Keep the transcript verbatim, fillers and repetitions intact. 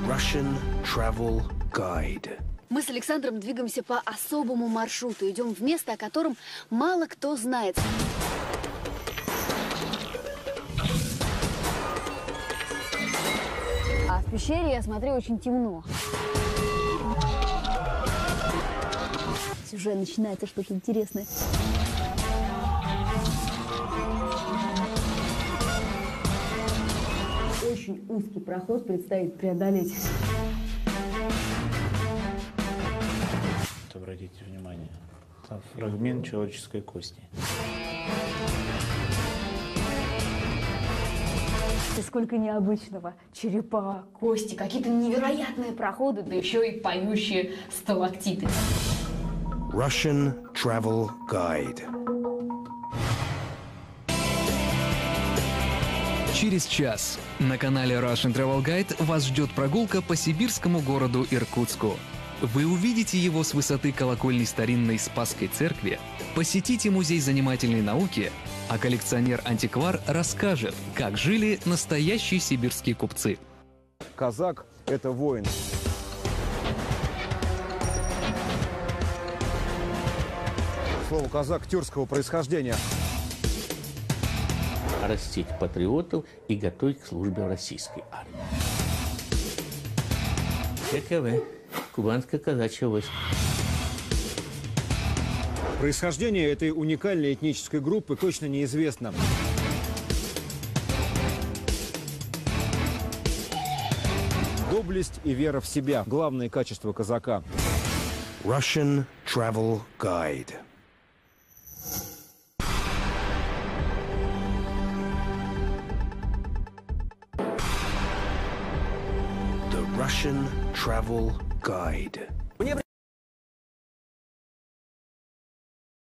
Russian Travel Guide. Мы с Александром двигаемся по особому маршруту. Идем в место, о котором мало кто знает. А в пещере, я смотрю, очень темно. Уже начинается что-то интересное. Очень узкий проход предстоит преодолеть. Обратите внимание, там фрагмент человеческой кости. Сколько необычного. Черепа, кости, какие-то невероятные проходы, да еще и поющие сталактиты. Russian Travel Guide. Через час на канале Russian Travel Guide вас ждет прогулка по сибирскому городу Иркутску. Вы увидите его с высоты колокольни старинной Спасской церкви, посетите музей занимательной науки, а коллекционер-антиквар расскажет, как жили настоящие сибирские купцы. Казак – это воин. Слово «казак» тюркского происхождения. Растить патриотов и готовить к службе в российской армии. ККВ. Кубанское казачье войско. Происхождение этой уникальной этнической группы точно неизвестно. Доблесть и вера в себя – главные качества казака. Russian Travel Guide. The Russian Travel Guide.